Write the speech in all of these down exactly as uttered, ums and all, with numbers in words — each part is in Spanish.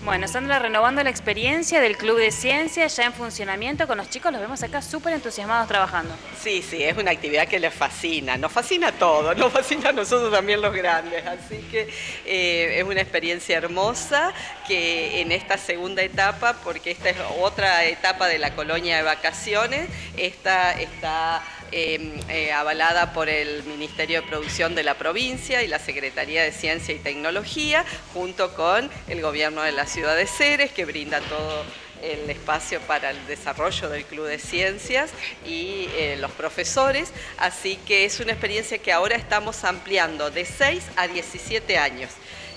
Bueno, Sandra, renovando la experiencia del Club de Ciencia ya en funcionamiento con los chicos, los vemos acá súper entusiasmados trabajando. Sí, sí, es una actividad que les fascina, nos fascina todo, nos fascina a nosotros también los grandes, así que eh, es una experiencia hermosa que en esta segunda etapa, porque esta es otra etapa de la colonia de vacaciones, esta está eh, eh, avalada por el Ministerio de Producción de la provincia y la Secretaría de Ciencia y Tecnología, junto con el gobierno de la ciudad de Ceres, que brinda todo el espacio para el desarrollo del Club de Ciencias y eh, los profesores, así que es una experiencia que ahora estamos ampliando de seis a diecisiete años.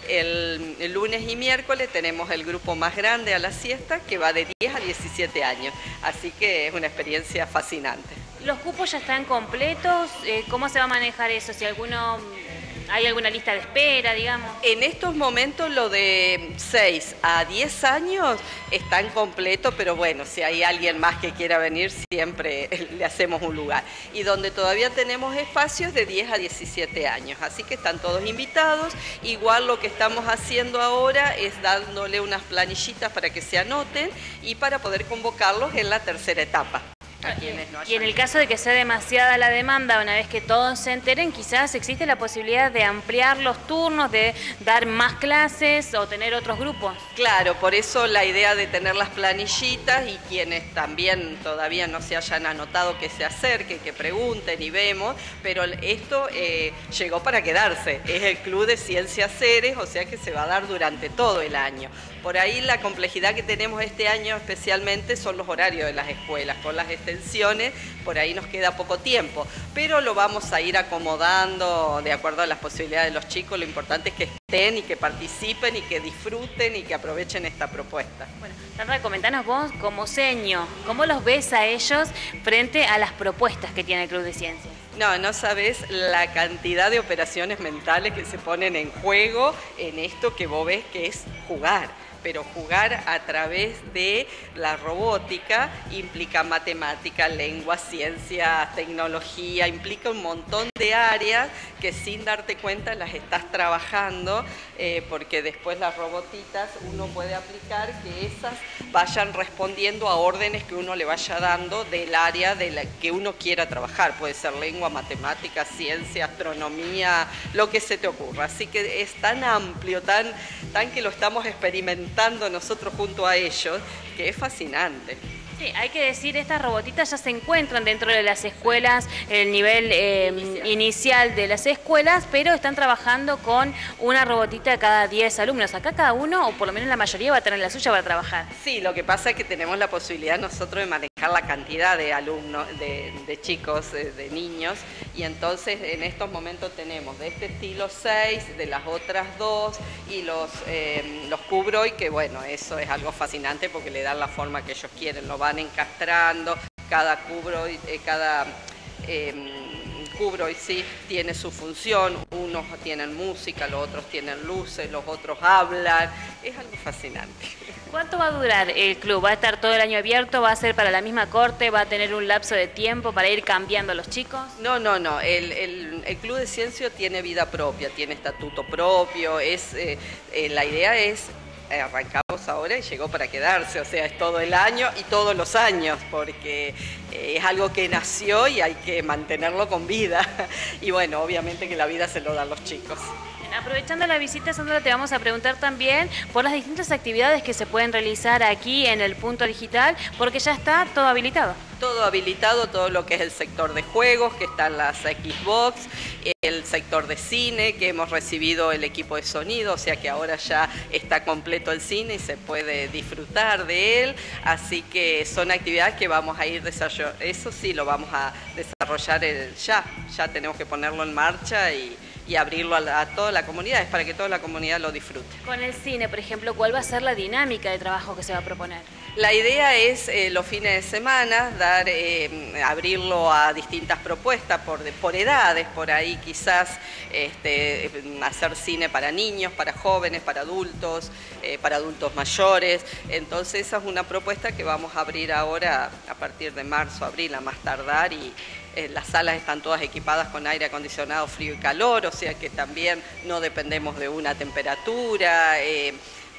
El, el lunes y miércoles tenemos el grupo más grande a la siesta que va de diez a diecisiete años, así que es una experiencia fascinante. ¿Los cupos ya están completos? ¿Cómo se va a manejar eso? Si alguno... ¿Hay alguna lista de espera, digamos? En estos momentos lo de seis a diez años están completos, pero bueno, si hay alguien más que quiera venir, siempre le hacemos un lugar. Y donde todavía tenemos espacios de diez a diecisiete años, así que están todos invitados. Igual lo que estamos haciendo ahora es dándole unas planillitas para que se anoten y para poder convocarlos en la tercera etapa. A quienes no hayan... Y en el caso de que sea demasiada la demanda, una vez que todos se enteren, quizás existe la posibilidad de ampliar los turnos, de dar más clases o tener otros grupos. Claro, por eso la idea de tener las planillitas y quienes también todavía no se hayan anotado que se acerquen, que pregunten y vemos, pero esto eh, llegó para quedarse. Es el Club de Ciencias Ceres, o sea que se va a dar durante todo el año. Por ahí la complejidad que tenemos este año especialmente son los horarios de las escuelas, con las extensiones, por ahí nos queda poco tiempo, pero lo vamos a ir acomodando de acuerdo a las posibilidades de los chicos. Lo importante es que estén y que participen y que disfruten y que aprovechen esta propuesta. Bueno, Sandra, comentanos vos como seño, ¿cómo los ves a ellos frente a las propuestas que tiene el Club de Ciencias? No, no sabés la cantidad de operaciones mentales que se ponen en juego en esto que vos ves que es jugar. Pero jugar a través de la robótica implica matemática, lengua, ciencia, tecnología, implica un montón de áreas que sin darte cuenta las estás trabajando, eh, porque después las robotitas uno puede aplicar que esas vayan respondiendo a órdenes que uno le vaya dando del área de la que uno quiera trabajar. Puede ser lengua, matemática, ciencia, astronomía, lo que se te ocurra. Así que es tan amplio, tan, tan que lo estamos experimentando nosotros junto a ellos, que es fascinante. Sí, hay que decir, estas robotitas ya se encuentran dentro de las escuelas, el nivel eh, inicial. inicial de las escuelas, pero están trabajando con una robotita cada diez alumnos. Acá cada uno, o por lo menos la mayoría, va a tener la suya para trabajar. Sí, lo que pasa es que tenemos la posibilidad nosotros de manejar la cantidad de alumnos, de, de chicos, de, de niños, y entonces en estos momentos tenemos de este estilo seis, de las otras dos, y los, eh, los Cubroid, que bueno, eso es algo fascinante porque le dan la forma que ellos quieren, lo van encastrando, cada Cubroid, eh, cada eh, Cubroid sí tiene su función, unos tienen música, los otros tienen luces, los otros hablan, es algo fascinante. ¿Cuánto va a durar el club? ¿Va a estar todo el año abierto? ¿Va a ser para la misma corte? ¿Va a tener un lapso de tiempo para ir cambiando a los chicos? No, no, no. El, el, el Club de Ciencia tiene vida propia, tiene estatuto propio. Es, eh, eh, la idea es, eh, arrancamos ahora y llegó para quedarse, o sea, es todo el año y todos los años, porque eh, es algo que nació y hay que mantenerlo con vida. Y bueno, obviamente que la vida se lo dan los chicos. Aprovechando la visita, Sandra, te vamos a preguntar también por las distintas actividades que se pueden realizar aquí en el Punto Digital, porque ya está todo habilitado. Todo habilitado, todo lo que es el sector de juegos, que están las Xbox, el sector de cine, que hemos recibido el equipo de sonido, o sea que ahora ya está completo el cine y se puede disfrutar de él, así que son actividades que vamos a ir desarrollando, eso sí lo vamos a desarrollar el, ya, ya tenemos que ponerlo en marcha y y abrirlo a, la, a toda la comunidad, es para que toda la comunidad lo disfrute. Con el cine, por ejemplo, ¿cuál va a ser la dinámica de trabajo que se va a proponer? La idea es eh, los fines de semana, dar, eh, abrirlo a distintas propuestas por, por edades, por ahí quizás este, hacer cine para niños, para jóvenes, para adultos, eh, para adultos mayores. Entonces esa es una propuesta que vamos a abrir ahora a partir de marzo, abril a más tardar, y Eh, las salas están todas equipadas con aire acondicionado, frío y calor, o sea que también no dependemos de una temperatura. Eh,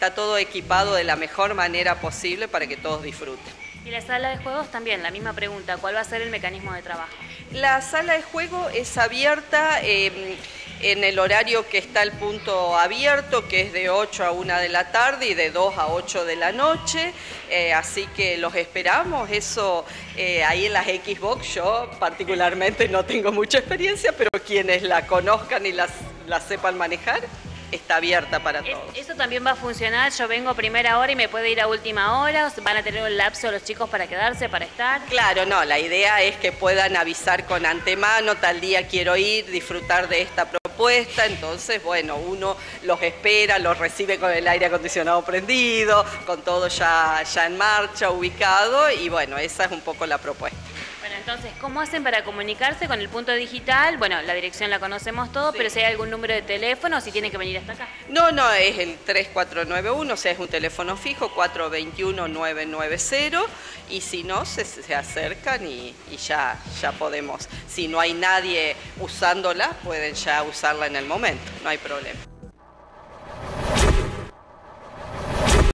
está todo equipado de la mejor manera posible para que todos disfruten. Y la sala de juegos también, la misma pregunta, ¿cuál va a ser el mecanismo de trabajo? La sala de juego es abierta eh, en el horario que está el punto abierto, que es de ocho a una de la tarde y de dos a ocho de la noche, eh, así que los esperamos. Eso eh, ahí en las Xbox yo particularmente no tengo mucha experiencia, pero quienes la conozcan y las, la sepan manejar, está abierta para todos. ¿Eso también va a funcionar? Yo vengo a primera hora y me puedo ir a última hora, ¿o van a tener un lapso los chicos para quedarse, para estar? Claro, no, la idea es que puedan avisar con antemano, tal día quiero ir, disfrutar de esta propuesta, entonces, bueno, uno los espera, los recibe con el aire acondicionado prendido, con todo ya, ya en marcha, ubicado, y bueno, esa es un poco la propuesta. Bueno, entonces, ¿cómo hacen para comunicarse con el punto digital? Bueno, la dirección la conocemos todos, sí, pero si hay algún número de teléfono, si tienen que venir hasta acá. No, no, es el tres cuatro nueve uno, o sea, es un teléfono fijo, cuatro dos uno, nueve nueve cero, y si no, se, se acercan y, y ya, ya podemos. Si no hay nadie usándola, pueden ya usarla en el momento, no hay problema.